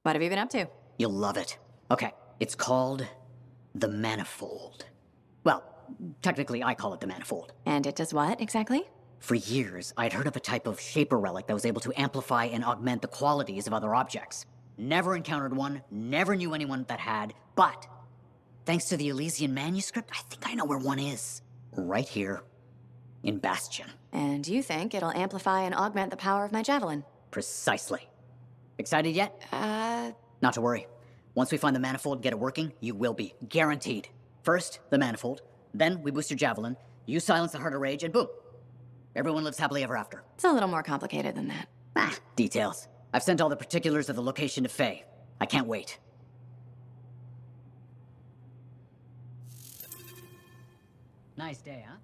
What have you been up to? You'll love it. Okay, it's called the Manifold. Well, technically I call it the Manifold. And it does what, exactly? For years, I'd heard of a type of Shaper relic that was able to amplify and augment the qualities of other objects. Never encountered one, never knew anyone that had, but thanks to the Elysian manuscript, I think I know where one is. Right here, in Bastion. And you think it'll amplify and augment the power of my javelin? Precisely. Excited yet? Not to worry. Once we find the Manifold and get it working, you will be. Guaranteed. First, the Manifold. Then, we boost your javelin. You silence the Heart of Rage, and boom. Everyone lives happily ever after. It's a little more complicated than that. Details. I've sent all the particulars of the location to Faye. I can't wait. Nice day, huh?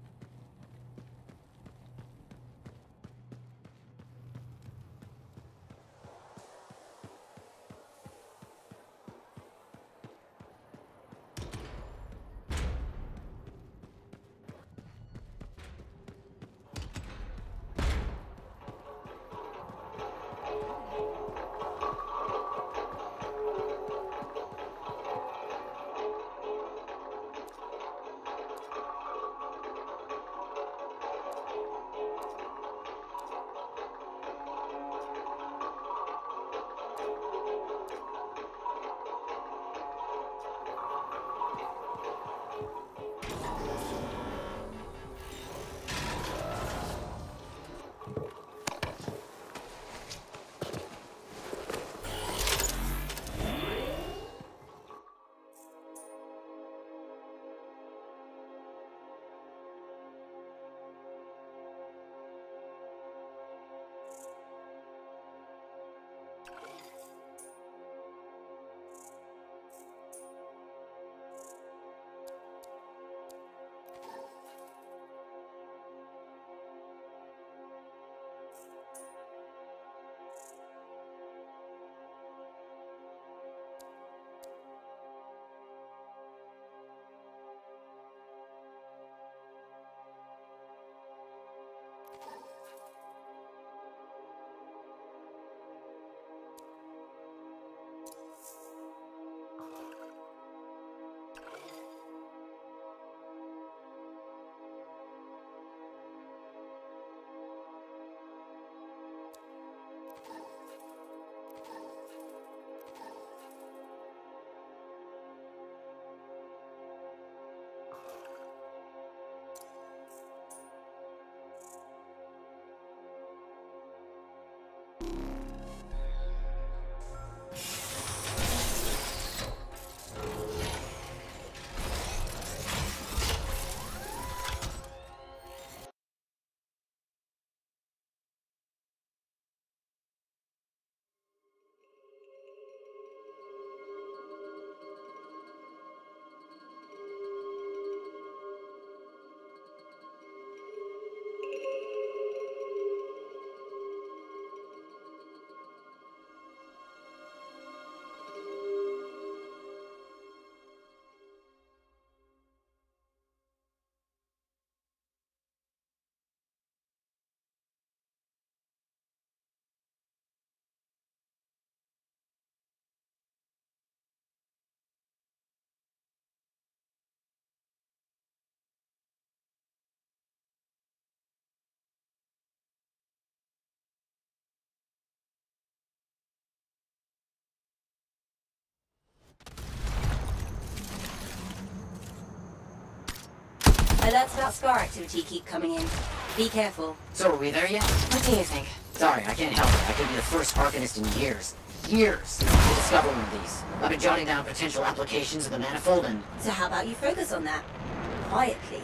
Alerts about scar activity keep coming in. Be careful. So are we there yet? What do you think? Sorry, I can't help it. I could be the first Arcanist in years to discover one of these. I've been jotting down potential applications of the Manifold and... So how about you focus on that? Quietly.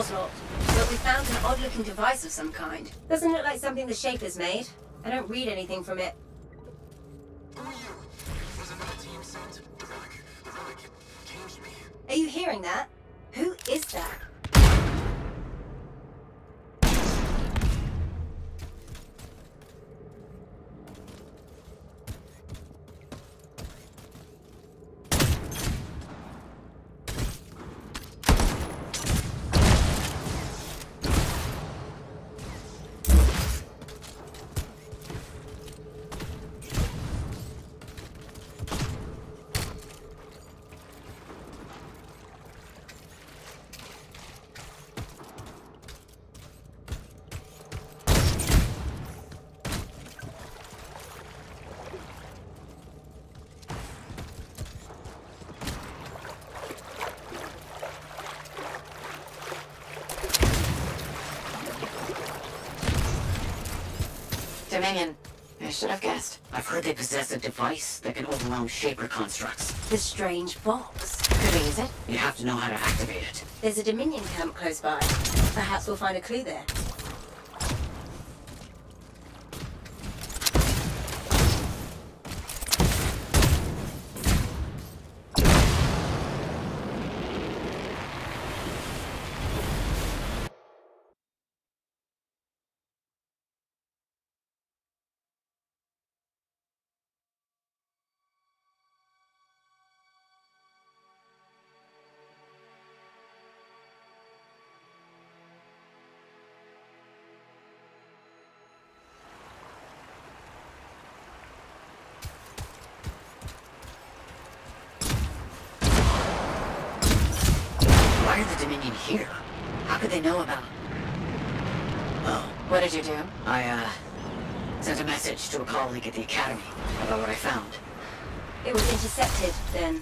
door's locked. But we found an odd-looking device of some kind. Doesn't look like something the Shaper's made. I don't read anything from it. Are you hearing that? Who is that? Dominion. I should have guessed. I've heard they possess a device that can overwhelm Shaper constructs. The strange box. Could we use it? You have to know how to activate it. There's a Dominion camp close by. Perhaps we'll find a clue there. Why are the Dominion here? How could they know about... Oh, What did you do? I, sent a message to a colleague at the Academy about what I found. It was intercepted, then.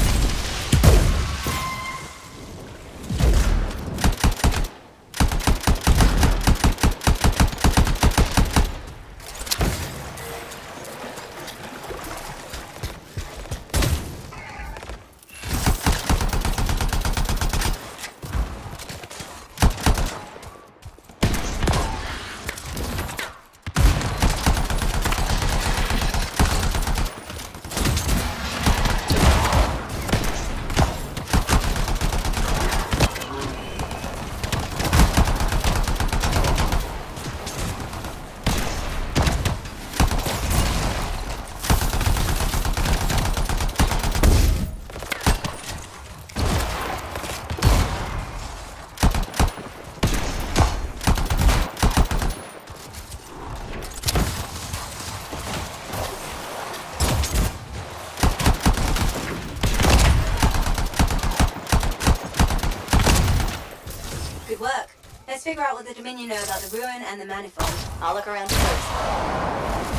Good work. Let's figure out what the Dominion know about the ruin and the manifold. I'll look around first.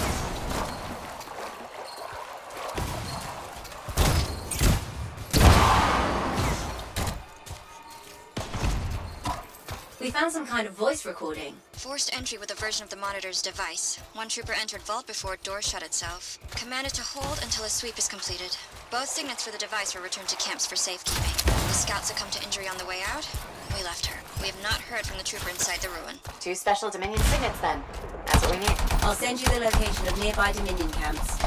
We found some kind of voice recording. Forced entry with a version of the monitor's device. One trooper entered vault before a door shut itself. Commanded to hold until a sweep is completed. Both signets for the device were returned to camps for safekeeping. The scout succumbed to injury on the way out. We left her. We have not heard from the trooper inside the ruin. 2 special Dominion signets, then. That's what we need. I'll send you the location of nearby Dominion camps.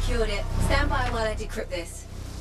secured it. Stand by while I decrypt this.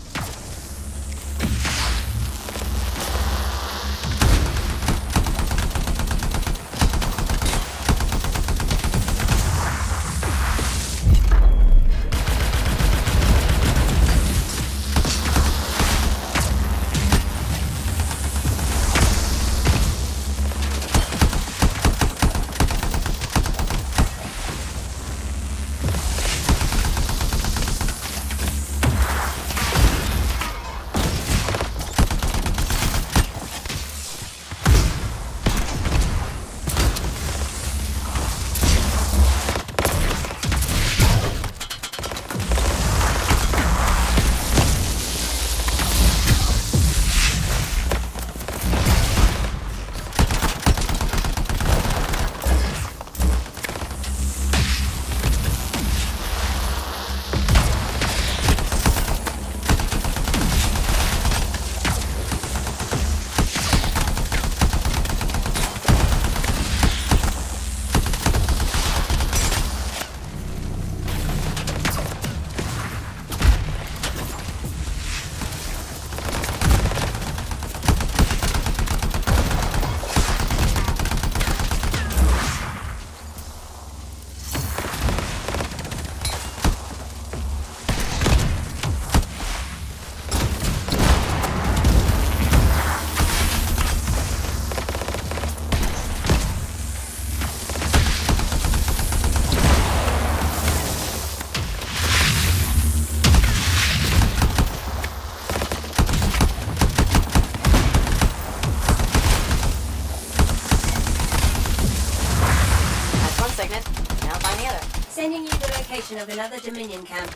Sending you the location of another Dominion camp.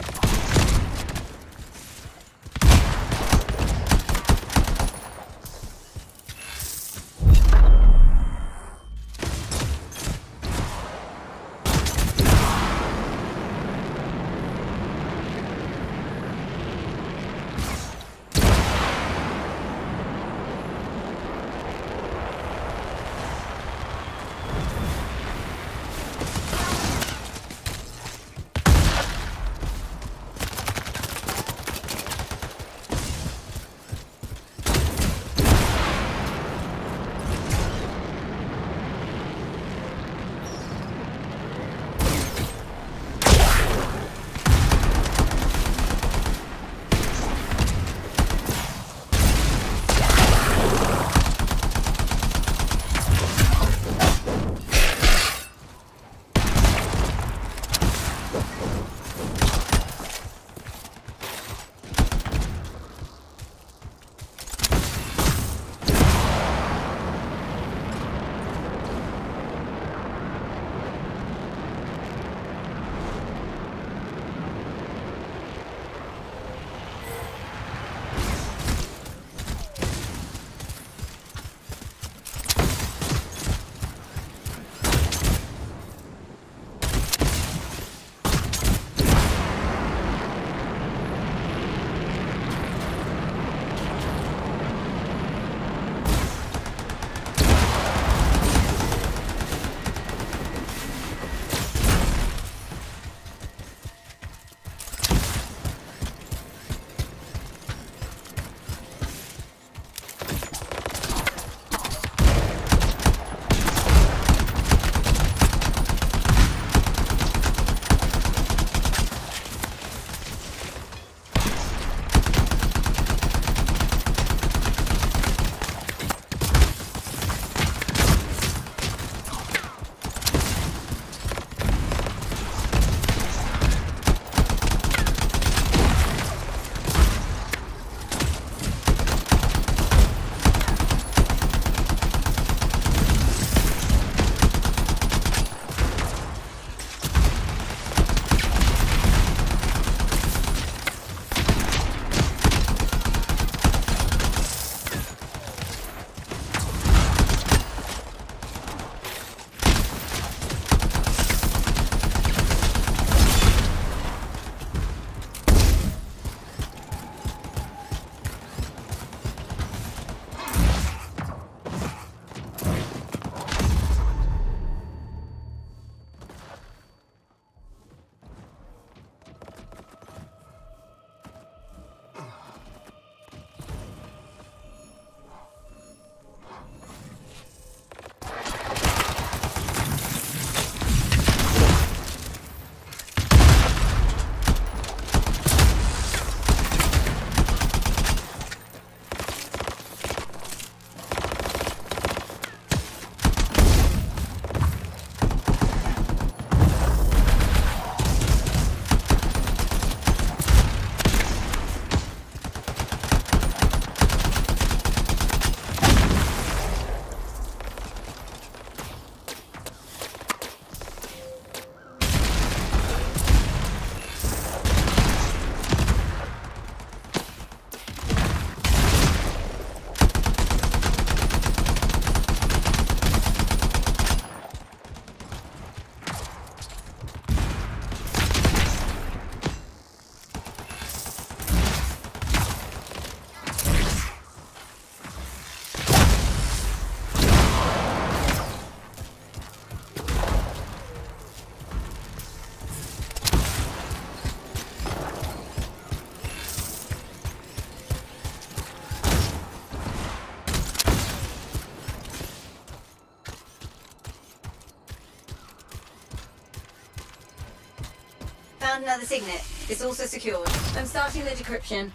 the signet. It's also secured. I'm starting the decryption.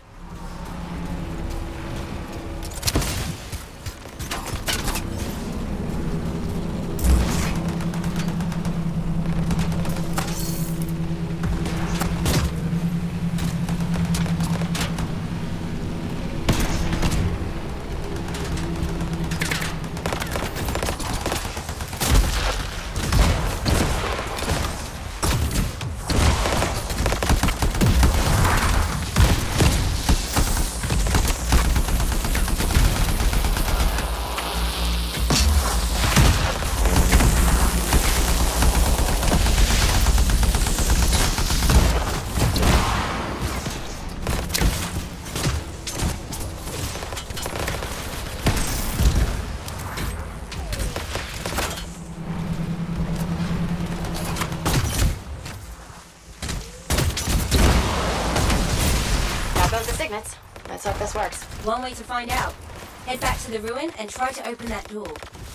Both the signets. Let's hope this works. One way to find out. Head back to the ruin and try to open that door.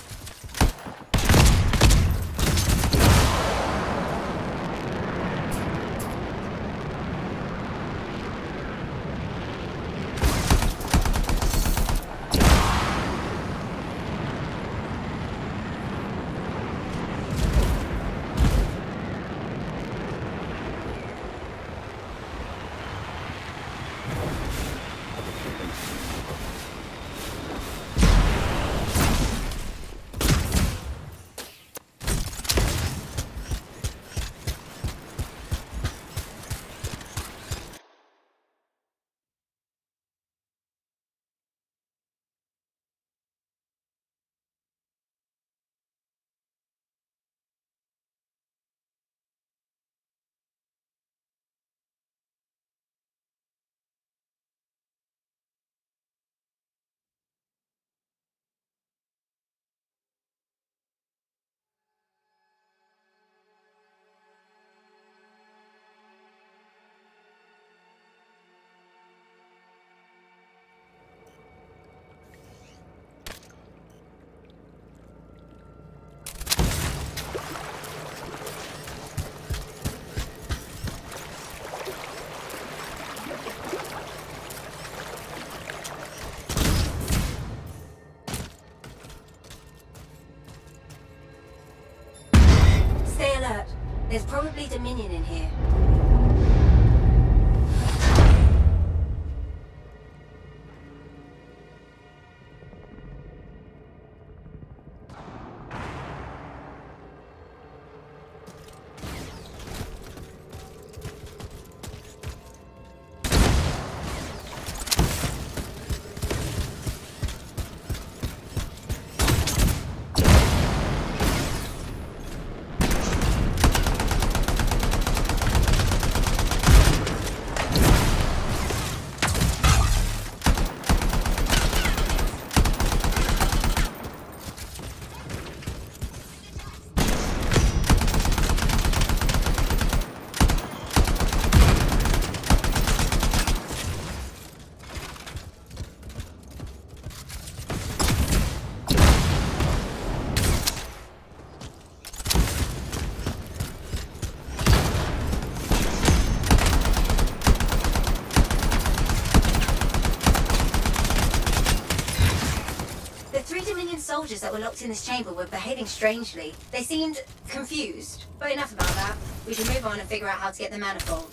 Stay alert. There's probably Dominion in here. Soldiers that were locked in this chamber were behaving strangely. They seemed confused. But enough about that. We should move on and figure out how to get the manifold.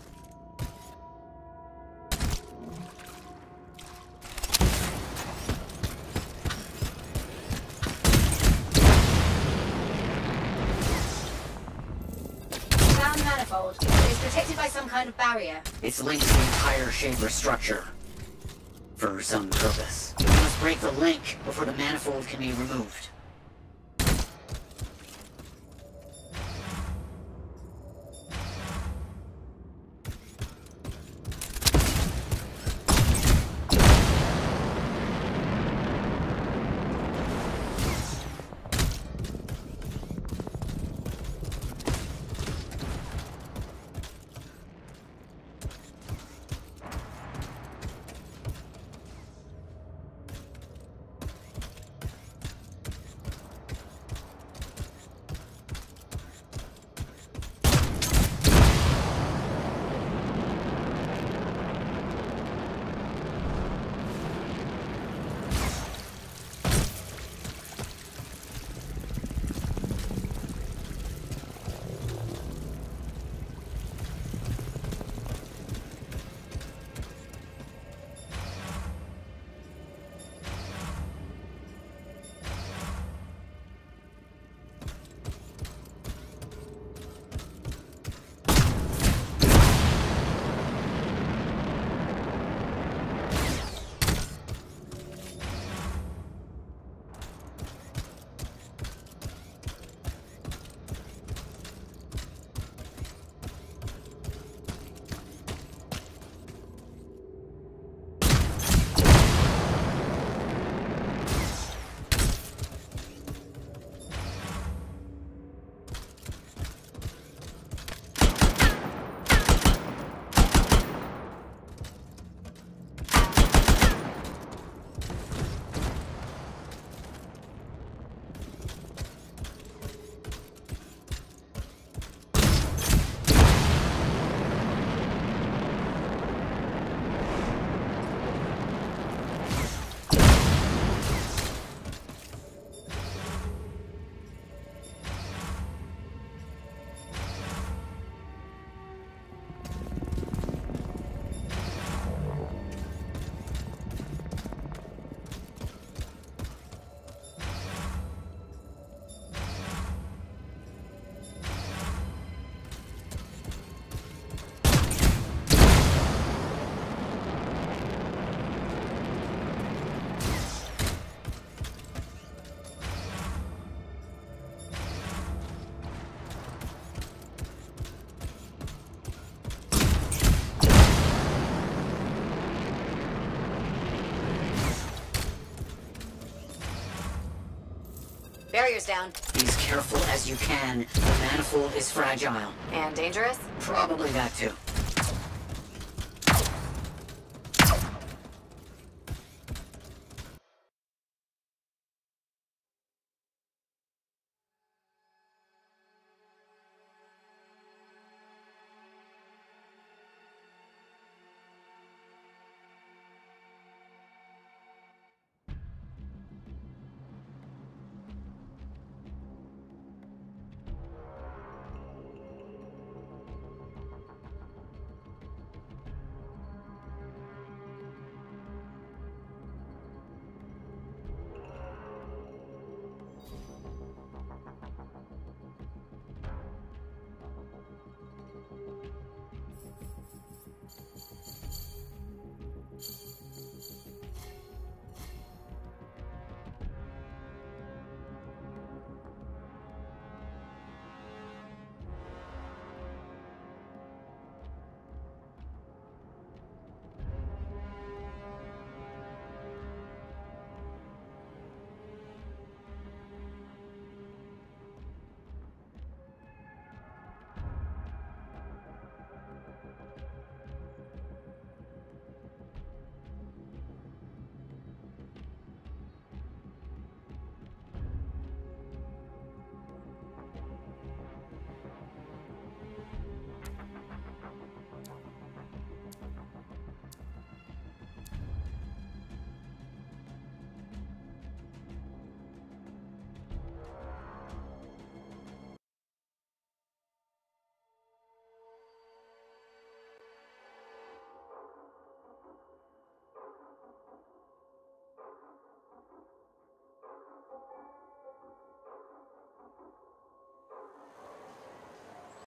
Found manifold. It's protected by some kind of barrier. It's linked to the entire chamber structure. For some purpose. We must break the link before the manifold can be removed. down. Be as careful as you can. The manifold is fragile. And dangerous? Probably that too.